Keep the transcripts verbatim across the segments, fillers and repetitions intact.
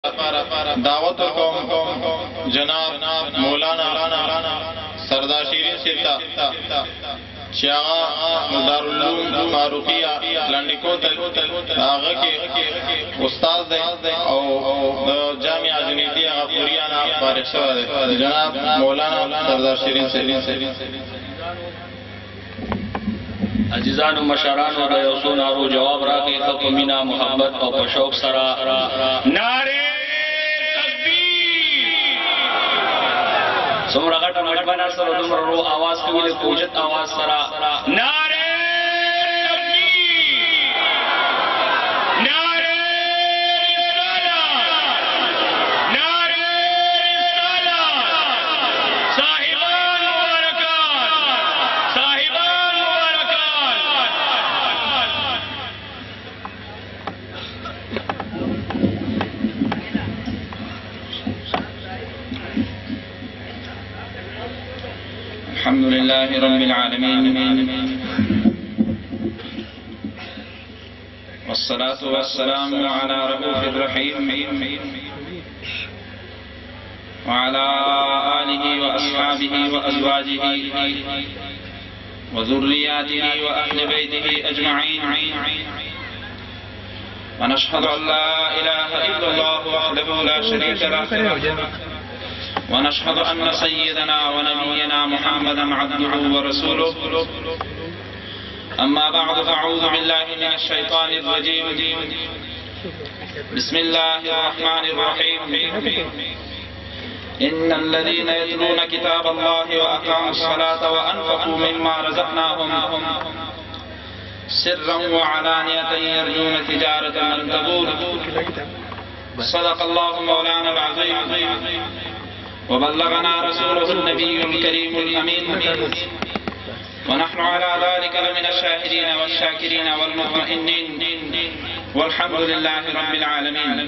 دعوت ورکوم جناب مولانا سردار شیرین صاحب ته چې هغه دارالعلوم فاروقیه لنډیکوټل هغه کې استاد دی او د جامعه جنیدي هغه پوریانه فارغ شوی دی. جناب مولانا سردار شیرین صاحب. عزیزانو مشرانو د یو څو نارو جواب راکړي ته په مینا محبت او په شوق سره نعرې څومره غټه مجمع سره دومره رو आवाज کوي د اوجت आवाज سره نعرې الحمد لله رب العالمين والصلاة والسلام على رؤوف الرحيم وعلى آله وأصحابه وأزواجه وذرياته وأهل بيته أجمعين ونشهد أن لا إله إلا الله وحده لا شريك له ونشهد أن سيدنا ونبينا محمدا عبده ورسوله. أما بعد فأعوذ بالله من الشيطان الرجيم. بسم الله الرحمن الرحيم. إن الذين يتلون كتاب الله وأقاموا الصلاة وأنفقوا مما رزقناهم سرا وعلانية يرجون تجارة لن تبور. صدق الله مولانا العظيم وبلغنا رسوله النبي الكريم الأمين ونحن على ذلك لمن الشاهدين والشاكرين والمطمئنين والحمد لله رب العالمين.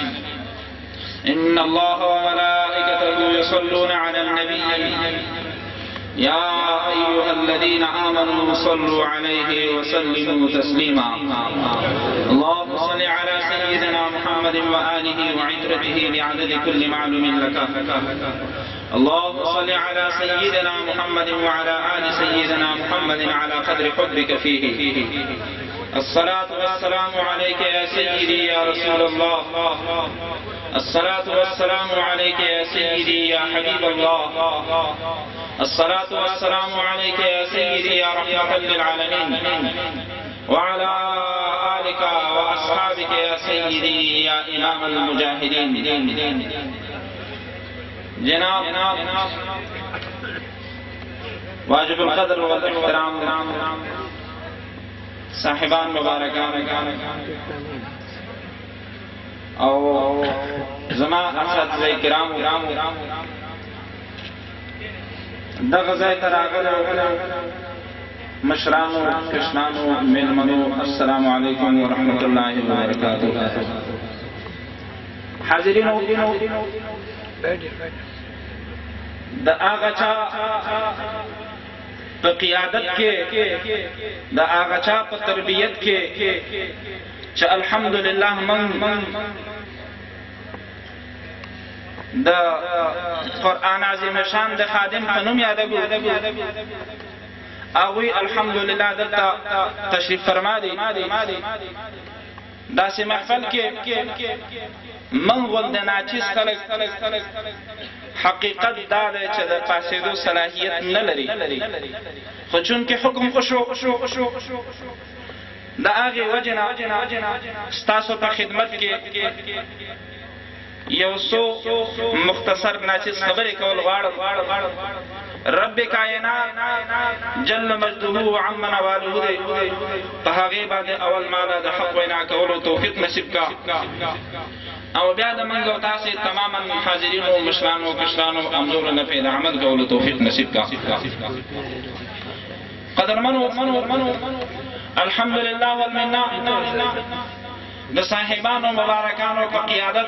إن الله وملائكته يصلون على النبي يا أيها الذين آمنوا صلوا عليه وسلموا تسليما. اللهم صل على سيدنا محمد وآله وعترته بعدد كل معلوم لك. اللهم صل على سيدنا محمد وعلى آل سيدنا محمد على قدر حبك فيه. الصلاة والسلام عليك يا سيدي يا رسول الله. الصلاة والسلام عليك يا سيدي يا حبيب الله. الصلاة والسلام عليك يا سيدي يا رحمة للعالمين وعلى آلك وأصحابك يا سيدي يا إمام المجاهدين. جناب واجب القدر والاحترام صاحبان مبارکان او زمان اساتذه کرام دغه ځای ته راغلو مشرانو کشنانو میلمنو السلام علیکم ورحمۃ اللہ وبرکاتہ. حاضرینو د هغه چا په قیادت کې د هغه چا په تربیت کې چې الحمدلله من د قرآن عظیم شان د خادم په نوم یادګو هغوی الحمدلله دلته تشریف فرما دي. داسې محفل کې من غوندې ناچیز خلک حقیقت دا دی چې د پاسېدو صلاحیت نه لري، خو چونکې حکم وشو د هغې وجې نه ستاسو په خدمت کې یو څو مختصر ناچیز خبرې کول غواړم. رب کائنات جل مجده و عم نواله دی، په هغې باندې اول مالا د حق وینا کولو توفیق نصیب کا، او بیا د منځ او تاسې تماما حاضرینو مشرانو کشرانو همزولو نفع د عمل کولو توفیق نصیب کا. قدرمنو الحمدلله والمنه د صاحبانو مبارکانو په قیادت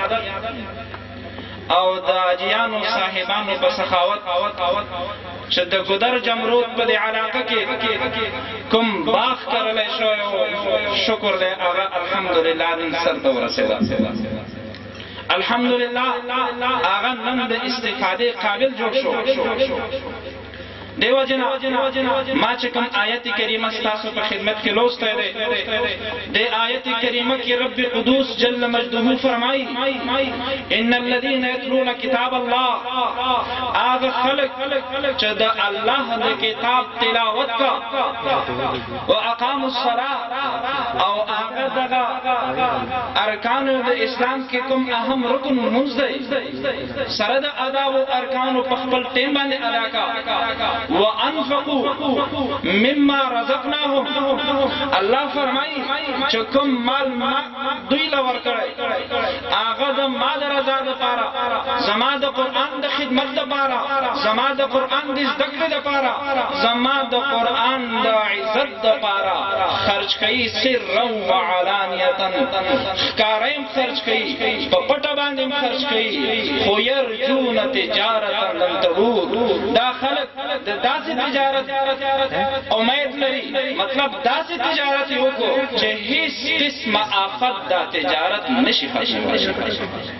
او د اجیانو صاحبانو په سخاوت چې د ګودر جمرود په دې علاقه کې کوم باغ کرلی شوی شکر دی هغه الحمدلله نن سر ته ورسېده. الحمدلله هغه نن د استفاده قابل جوړ شو. دیو جنا ما چې کوم آیت کریمه ستاسو په خدمت کې لوسته ده، د آیت کریمه کې رب قدوس جل مجده فرمایي ان الذين يتلون كتاب الله، هغه خلق چې د الله د کتاب تلاوت کا او اقاموا الصلاه او هغه دغه ارکان د اسلام کې کوم اهم رکن مونږ دی سره د ادا او ارکان په خپل ټیم باندې ادا کا وانفقوا مما رزقناهم. الله فرمایي چې کوم مال دوی لور کړی هغه د مال رضا لپاره، زما د قران د خدمت لپاره، زما د قران د زده کړې لپاره، زما د قران د عزت لپاره خرج کوي، سرا وعلانیه، ښکاریم خرج کوي، په پټه باندې خرج کوي. خو يرجون تجارتا لن تبور، دا خلق د داسې تجارت امید لري، مطلب داسې تجارت یو کو چې هیڅ قسم آفت دا تجارت نشي ختمولی.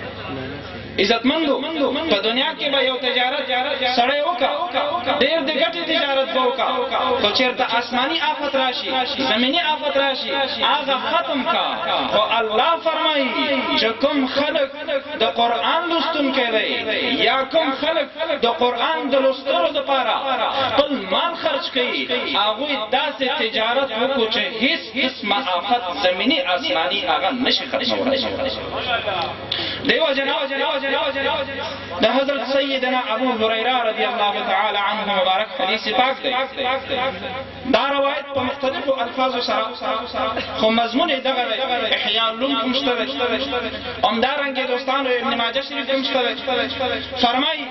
عزتمندو په دنیا کې به یو تجارت سړی وکړه، ډېر د ګټې تجارت به وکړه، خو چېرته آسماني آفت راشي، زمیني آفت راشي، هغه ختم کا. خو الله فرمایي چې کوم خلق د قرآن لوستونکی دی یا کوم خلق د قرآن د لوستلو دپاره خپل مال خرج کوي، هغوی داسې تجارت وکړو چې هیڅ قسمه آفت زمیني آسماني هغه نشي ختمولی. دیو جنا ده حضرت سیدنا ابو هریره رضی الله تعالی عنه مبارک حدیث پاک دی. دا روایت په مختلفو الفاظو سره خو مضمون دغه احیاء العلوم مشترک، همدارنګه دوستانو ابن ماجه شریف مشترک. فرمایي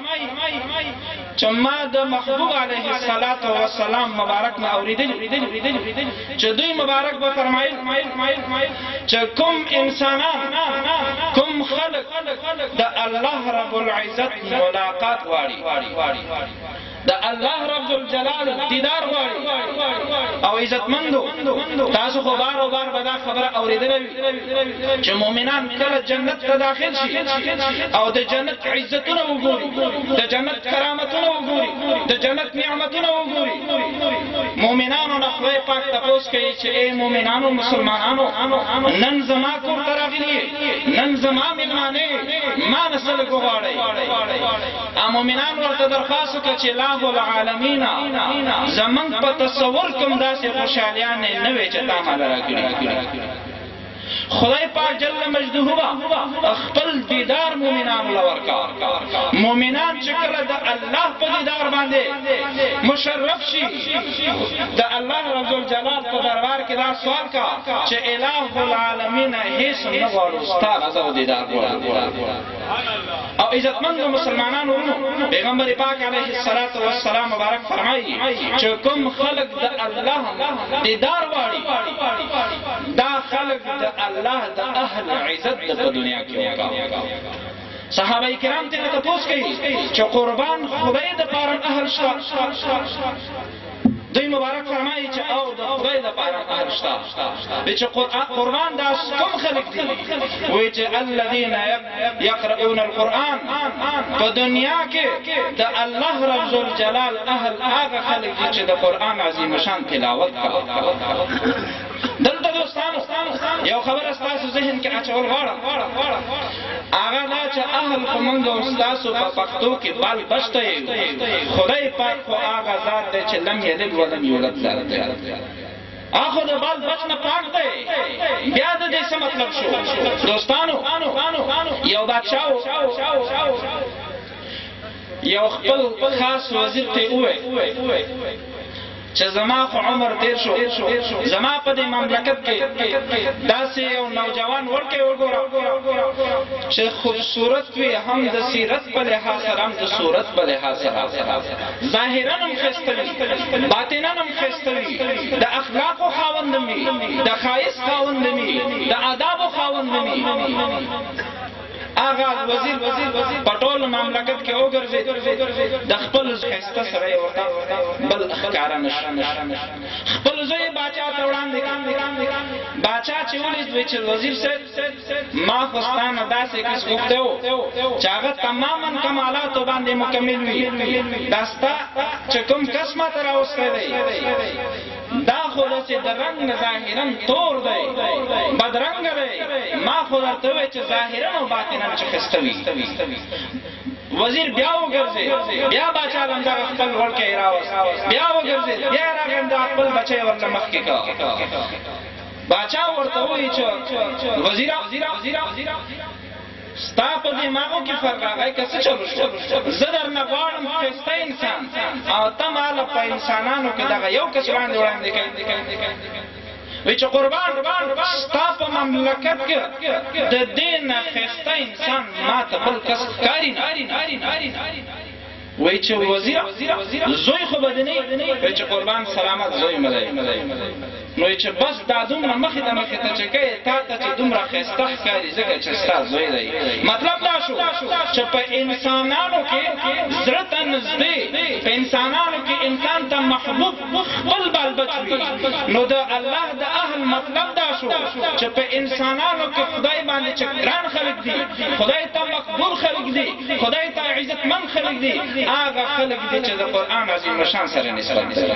چې ما د محبوب علیه الصلاة والسلام مبارک نه اوریدلی چې دوی مبارک به فرمایل چې کوم انسانان کوم خلق د الله رب العزت ملاقات غواړي، د الله رب الجلال دیدار غواړي. او عزتمندو تاسو خو بار او بار به دا خبره اورېدلې وي چې مؤمنان کله جنت ته داخل شي او د جنت عزتونه وګوري، د جنت کرامتونه وګوري، د جنت نعمتونه وګوري، مؤمنانو نه خدای پاک تپوس کوي چې ای مؤمنانو مسلمانانو نن زما کور ته راغلي، نن زما مېلمانې ما نه څه لږ وغواړئ. او مؤمنان ورته درخواست وکړه چې الله العالمین زمونږ په تصور کوم داسې خوشحالیان نه وي چې تا ماله راکړي. خدای پاک جل مجده با خپل دیدار مومنان لورکا. مومنان چې کله د الله په دیدار باندې مشرف شي، د الله رب الجلال په دربار کې دا سوال کا چې الہ العالمین هیڅ نه غواړو ستا رضا او دیدار غواړو. او عزتمندو مسلمانانو ورونو، پیغمبر پاک علیه الصلاة والسلام مبارک فرمایي چې کوم خلق د الله دیدار غواړي دا خلق د الله د اهل عزت په دنیا کې وکړه. صحابه کرام ته تاسو کوي چې قربان خدای د پاره اهل شته. دوی مبارک فرمایي چې او د خدای د پاره اهل شته، چې قربان دا کوم خلق دي وایي چې الذين يقرؤون القرآن. په دنیا کې د الله رب الجلال اهل هغه خلق دي چې د قرآن عظیم شان تلاوت کوي. دلته دوستانو یو خبره ستاسو ذهن کې اچول غواړم، هغه دا چې اهل خو موږ او ستاسو په پښتو کې بال بشته یو، خدای پاک خو هغه ذات دی چې لم یلد ولم یولد ذات دی. هغه د بال بچ نه پاک دی. بیا د دې څه مطلب شو دوستانو؟ یو بادشاه یو خپل خاص وزیر ته ووایي چې زما خو عمر تیر شو، زما په دې مملکت کې داسې یو نوجوان ورکې وګوره چې خوبصورت وي، هم د سیرت په لحاظ سره هم د صورت په لحاظ سره، ظاهرا هم ښایسته وي، باطنا هم ښایسته وي، د اخلاقو خاوند وي، د ښایست خاوند وي، د آدابو خاوند وي. آغاز وزیر پټول مملکت کې وګرځي د خپل خسته سره ورته بل ښکارا نشه خپل زوی باچا ته وړاندې باچا چې ولې دوی چې وزیر صاحب ما خوستانه داسې کس غوښته و چې هغه تماما کمالاتو باندې مکمل وي دا ستا چې کوم کس ماته راوستی دی دا خو داسې د رنګ نه ظاهرا تور دی بدرنګه دی ما خو درته وویل چې ظاهرا او باطنا چې ښایسته وي وزیر بیا وګرځي بیا باچا همدغه خپل وړکی یې راوست بیا وګرځي بیا یې راغی همدغه خپل بچی یې ورته مخکې کړ باچا ورته ووایي چې وزیره ستا په دماغو کې فرق راغی که څه چلو شو زه درنه غواړم ښایسته انسان او ته ماله په انسانانو کې دغه یو کس وړاندې وړاندې کوي وی چې قربان ستا په مملکت کې د دې نه ښایسته انسان ما ته بل کس ښکاري نه وی چې وزیره زوی خو به دې نه وی چې قربان سلامت زوی مه دی نو چې بس دا دومره مخې ته مخې ته چې کوې تا ته چې دومره ښایسته ښکاري ځکه چې ستا زوی دی مطلب دا شو چې په انسانانو کې زړه ته نږدې په انسانانو کې انسان ته محبوب خپل بال بچ وي نو د الله د اهل مطلب دا شو چې په انسانانو کې خدای باندې چې ګران خلک دي خدای ته مقبول خلک دي خدای ته عزتمند خلک دي هغه خلک دي چې د قرآن عظیم الشان سره نسبت لري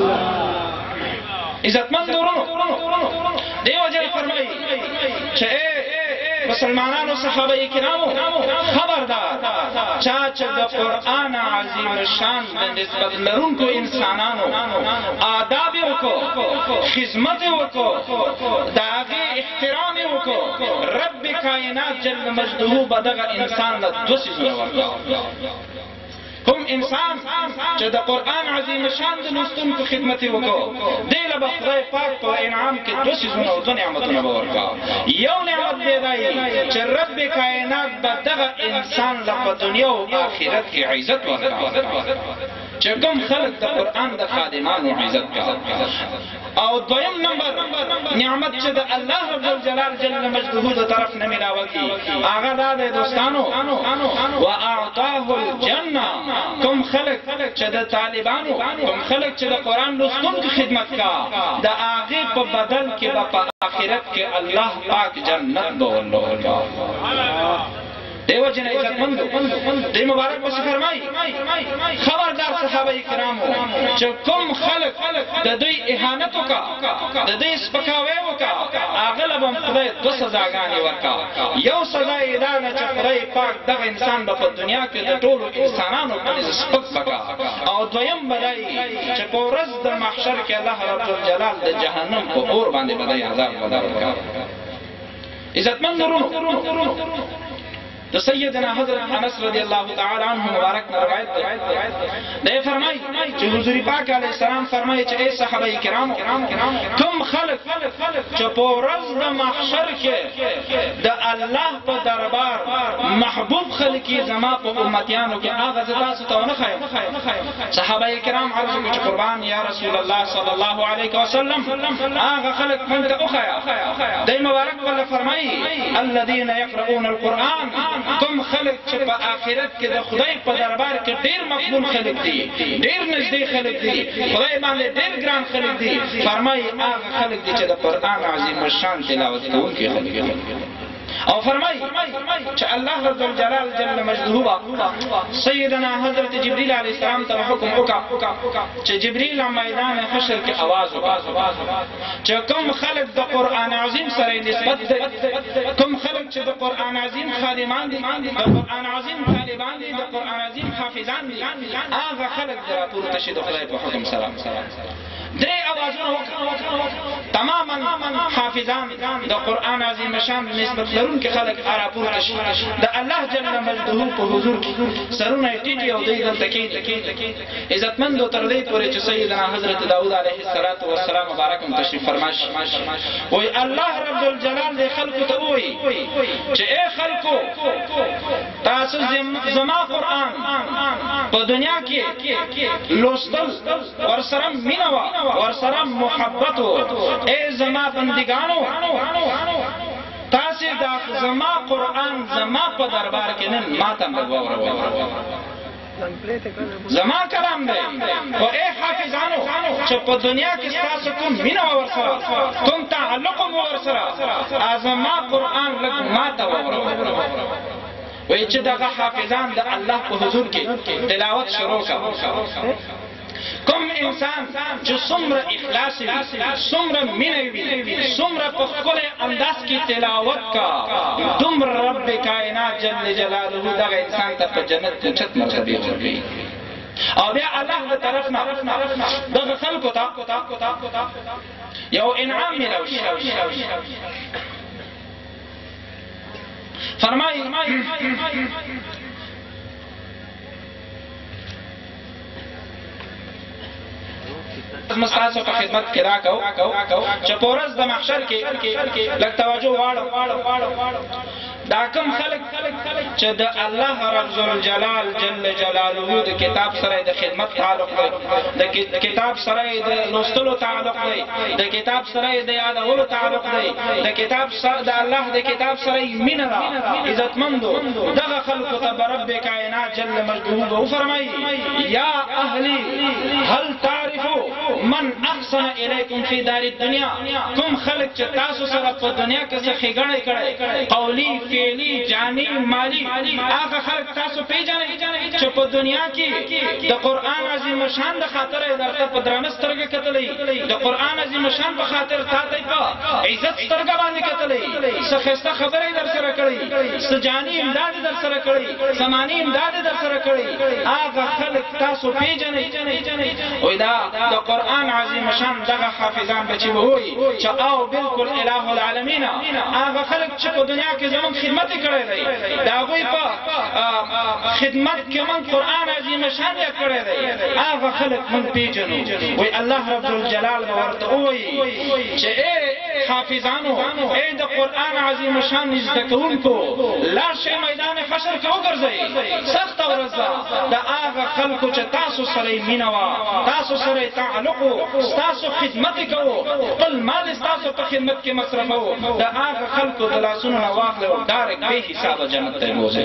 عزتمند ورونو دیو جل فرمایي چې مسلمانانو صحابه کرامو خبردار چا چې د قرآن عظیم الشان د نسبت لرونکو انسانانو آداب وکړو خدمت وکړو د هغې احترام یې وکړو رب کائنات جل مجده به دغه انسان له دوه څیزونه ورکړو کوم انسان چې د قرآن عظیم شان د لوستونکو خدمت یې وکړو دی له به خدای پاک په انعام کې دوه څیزونه او دوه نعمتونه به ورکړه یو نعمت دی دا چې رب کائنات به دغه انسان له په دنیا او آخرت کې عزت ورکړه چې کوم خلک د قرآن د خادمانو عزت کوي او دویم نمبر نعمت چې د الله رب الجلال جل مجده د طرف نه ملاوي هغه دا دی دوستانو واعطاه الجنه کوم خلک چې د طالبانو کوم خلک چې د قرآن لوستونکو خدمت کا د هغې په بدل کې به په آخرت کې الله پاک جنت به ورکړي دیو جن عزتمندو دی مبارک بس فرمای خبردار صحابه کرامو چې کوم خلق د دوی اهانت وکا د دوی سپکاوی وکا هغه له هم خدای دوه سزاګانې ورکا یو سزا یې دا نه چې خدای پاک دغه انسان به په دنیا کې د ټولو انسانانو باندې سپک بکا او دویم بدای چې په ورځ د محشر کې الله رب الجلال د جهنم په اور باندې بدای عذاب ورکا عزتمند ورونو د سیدنا حضرت انس رضی الله تعالی عنہ مبارک روایت ده دی فرمای چې حضور پاک علیه السلام فرمایي چې ای صحابه کرام کوم خلق چې په ورځ د محشر کې د الله په دربار محبوب خلق زما په امتیانو کې هغه تاسو ته نه خایم صحابه کرام عرض کوي چې قربان یا رسول الله صلی الله علیه وسلم هغه خلق مونږ ته وخایا دی مبارک ولا فرمایي الذين يقرؤون القرآن کوم خلق چې په آخرت کې د خدای په دربار کې ډیر مقبول خلق دي ډیر نږدې خلق دي خدای باندې ډیر ګران خلق دي فرمایي هغه خلق دي چې د قرآن عظیم الشان تلاوت کوونکي خلق دي او فرمای چې الله رب الجلال جل مجده سیدنا حضرت جبريل علیه السلام ته حکم وکړ چې جبريل میدان حشر کې आवाज وکړي چې کوم خلق د قرآن عظیم سره نسبت کوم خلق چې د قرآن عظیم خادمان دي د قرآن عظیم طالبان دي د قرآن عظیم حافظان دي هغه خلق دراتور تشهد خدای په حکم سلام درې اوازونه تماما حافظان د قرآن عظیم شان نسبت لرونکي خلک راپورته شي د الله جل مجده په حضور کې سرونه یې ټیټي او دوی دلته کښېني عزتمندو تر دې پورې چې سیدنا حضرت داود علیه السلام مبارک هم تشریف فرما شي وایي الله رب الجلال دې خلکو ته ووایي چې ای خلکو تاسو زما قرآن په دنیا کې لوستل ورسره مینه وه ورسره محبت اے زما بندگانو تاسې دا زما قرآن زما په دربار کې نن ماته واوره زما کلام دی او اے حافظانو چې په دنیا کې ستاسو کوم مینه ورسره کوم تعلق مو ورسره زما قرآن لږ ماته واوره وایي چې دغه حافظان د الله په حضور کې تلاوت شروع کړه کوم انسان چې څومره اخلاص وي څومره مینه وي څومره په ښکلی انداز کې تلاوت کا دومره رب کائنات جل جلاله دغه انسان ته په جنت کې چت مرتبه ورکوي او بیا الله له طرف نه دغه خلکو ته یو انعام میلاوي فرمایي مستاسو په خدمت کې راکاو چې په ورځ د محشر کې لږ توجه واړو دا کوم خلک چې د الله رب الجلال جل جلاله د کتاب سره د خدمت تعلق دی د کتاب سره د لوستلو تعلق دی د کتاب سره د یادولو تعلق دی د کتاب سره د الله د کتاب سره مینه ده عزتمندو دغه خلکو ته رب کائنات جل مجدوه فرمایي یا اهلی هل تعرفوا من احسن الیکم فی دار الدنیا کوم خلک چې تاسو سره په دنیا کې څه ښېګڼې کړې قولی فعلی جانی مالی هغه خلک تاسو پیژنئ چې په دنیا کې د قرآن عظیم شان د خاطر یې درته په درانه سترګې کتلئ د قرآن عظیم شان په خاطر تا ته په عزت سترګه باندې کتلئ څه ښایسته خبره یې در سره کړې څه جاني امداد یې در سره کړی زماني امداد یې در سره کړی هغه خلک تاسو پیژنئ وایي دا د قرآن عظیم شان دغه حافظان به چې وایي چې او بالکل اله العالمین هغه خلک چې په دنیا کې زموږ خدمت کړی دی د هغوی په خدمت کې موږ قرآن عظیم شان یې کړی دی هغه خلک موږ پیژنو وایي الله رب الجلال به ورته ووایي چې ای حافظانو ای د قرآن عظیم شان زده کوونکو لاړ شئ میدان حشر کې وګرځئ سخته ورځ ده د هغه خلکو چې تاسو سره یې مینه وه تاسو سره یې تعلق و ستاسو خدمت یې کوو خپل مال ستاسو په خدمت کې مصرفوو د هغه خلکو د لاسونو نه واخلئ او ډایرکټ بې حسابه جنت ته یې بوځئ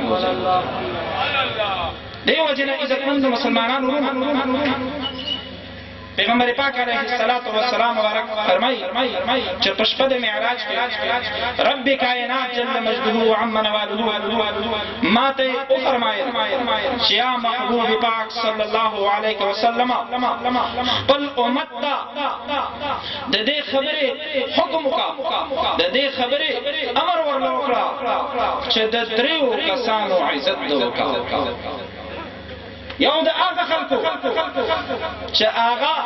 دې وجې نه عزتمندو مسلمانانو وروڼو پیغمبر پاک علیه الصلاة والسلام مبارک فرمایي چې په شپه د معراج کې رب کائنات جل مجده وعم نواله ما ته وفرمایل چې یا محبوب پاک صلی الله علیه وسلم خپل امت ته د دې خبرې حکم وکړه د دې خبرې امر ورله وکړه چې د دریو کسانو عزت وکړه یو د هغه خلکو چې هغه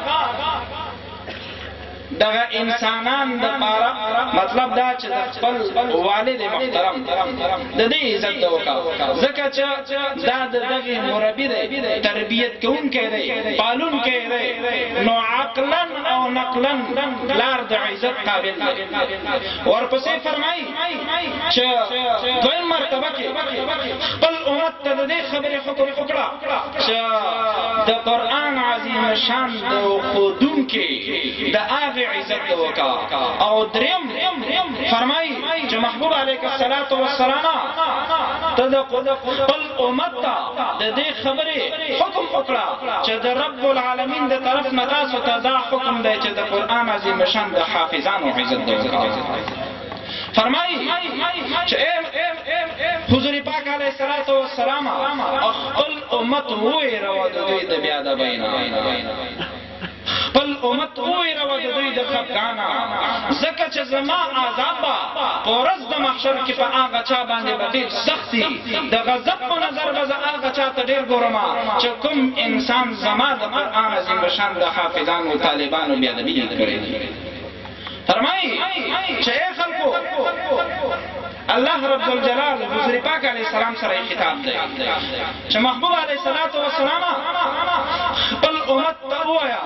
دغه انسانان دپاره مطلب دا چې د خپل والد محترم د دې عزت وکړه ځکه چې دا د دغې مربي دی تربیت کوونکی دی پالونکی دی نو عقلا او نقلا لار د عزت قابل دی ورپسې فرمایي چې دویم مرتبه کې خپل امت ته د دې خبرې حکم وکړه چې د قرآن عظیم شان د ښودونکي د هغې عزت وکړه او دریم فرمایي چې محبوب علیه الصلاة والسلام ته د خپل امت ته د دې خبرې حکم وکړه چې د رب العالمین د طرف نه تاسو ته دا حکم دی چې د قرآن عظیم شان د حافظانو عزت وکړه فرمایي چې حضور پاک علیه الصلاة والسلام خپل امت وویروه د دوی د بې ادبۍ نه خپل امت وویروه د دوی د خفګان نه ځکه چې زما عذاب به په ورځ د محشر کې په هغه چا باندې به ډېر سخت وي د غضب په نظر به زه هغه چا ته ډېر ګورم چې کوم انسان زما د قرآن عظیم شان د حافظانو طالبانو بې ادبي کړې فرمایي چې ای خلکو الله رب الجلال حضور پاک علیه السلام سره خطاب دی چې محبوب علیه الصلاة والسلام خپل امت توایا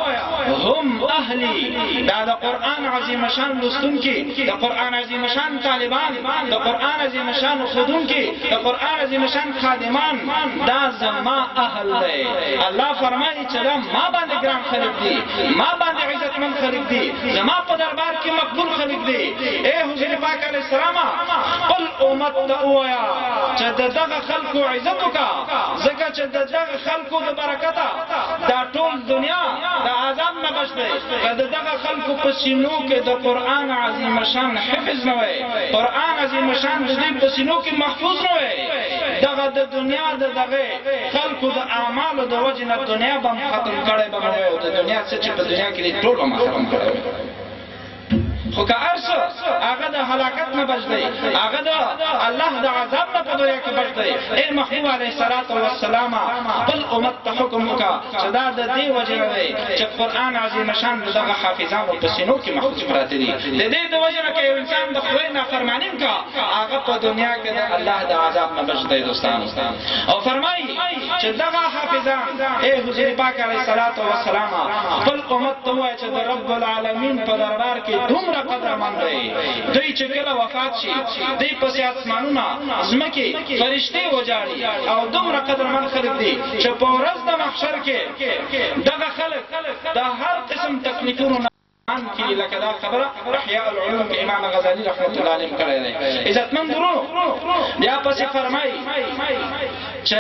هم اهلی دا دا قرآن عظیم شان لستون کی دا قرآن عظیم شان طالبان دا قرآن عظیم شان خودون کی دا قرآن عظیم شان خادمان دا زما اهل دے اللہ فرمائی چلا ما باندې ګران خلق دی ما باندې عزت من خلق دی زما په دربار کې مقبول خلق دی اے حضور پاک علیہ السلام قل امت توایا چې دغه خلقو عزت کا زکه چې دغه خلقو د برکتا دا ټول دنیا د عذاب نه بچ دی کله دغه خلقو په سینو کې د قرآن عظیم شان حفظ نه وي قرآن عظیم شان د دې په سینو کې محفوظ نه وي دغه د دنیا د دغه خلقو د اعمالو د وجه نه دنیا به ختم کړي به نه او د دنیا څخه چې په دنیا کې ټول به ختم کړي خو که ارس هغه د هلاکت نه بچ دی هغه د الله د عذاب نه په دنیا کې بچ دی اے محبوب علیه الصلاۃ والسلام خپل امت ته حکم وکړه چې دا د دې وجه نه دی چې قرآن عظیم شان دغه حافظانو په سینو کې محفوظ پراته دي د دې د وجه نه که یو انسان د خدای نافرماني وکړه هغه په دنیا کې د الله د عذاب نه بچ دی دوستانو او فرمایي چې دغه حافظان اے حضور پاک علیه الصلاۃ والسلام خپل امت ته وایي چې د رب العالمین په دربار کې دومره قدرمن دی دوی چې کله وفات شي دوی پسې اسمانونه ځمکې فرشتې وجاړي او دومره قدرمن خلک دي چې په ورځ د محشر کې دغه خلک د هر قسم تکلیفونو کې لکه دا خبره احیاء العلوم کې امام غزالی رحمت الله علیه کړی دی عزتمن درونو بیا پسې فرمایي چې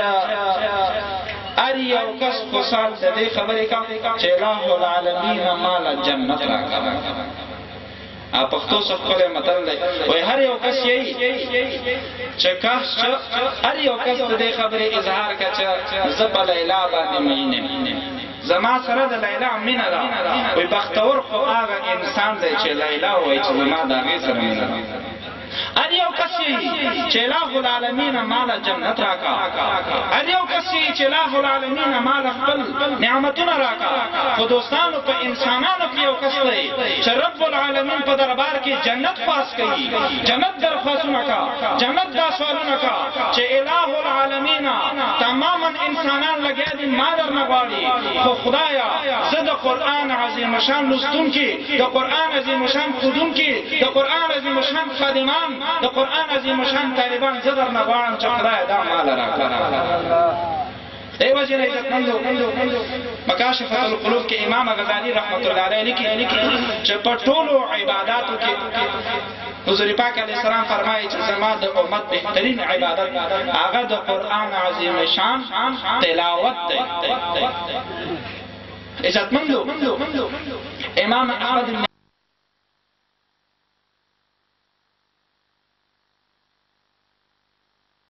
هر یو کس خوشحال د دې خبرې کا چې الله العالمین مال جنت راکړه پښتو څخه متل دی وای هر یو کس یې چې کاش هر یو کس د دې خبرې اظهار کړي زب لیلا باندې مینه زما سره د لیلا مینه ده وای بختور خو هغه انسان دی چې لیلا وای چې زما د هغې سره مینه ده هر یو کس چې الله العالمین مال جنت راکا هر یو کس چې الله العالمین مال خپل نعمتونه راکا خو دوستانو په انسانانو کې یو کس دی چې رب العالمین په دربار کې جنت پاس کوي جنت درخواستونه کا جنت دا سوالونه کا چې الله العالمین تماما انسانان لګیا دي ما درنه غواړي خو خدایا زه د قرآن عظیم شان لستون کې د قرآن عظیم شان خودون کې د قرآن عظیم شان خادمان د قرآن عظیم شان طالبان زدر نه غواړم چې خدای دا مال راکړه دیو جن عزتمندو مکاشفۃ القلوب کې امام غزالی رحمت الله علیه لیکي چې په ټولو عبادتو کې حضور پاک علیه السلام فرمایي چې زما د امت بهترین عبادت هغه د قرآن عظیم شان تلاوت دی عزتمندو امام احمد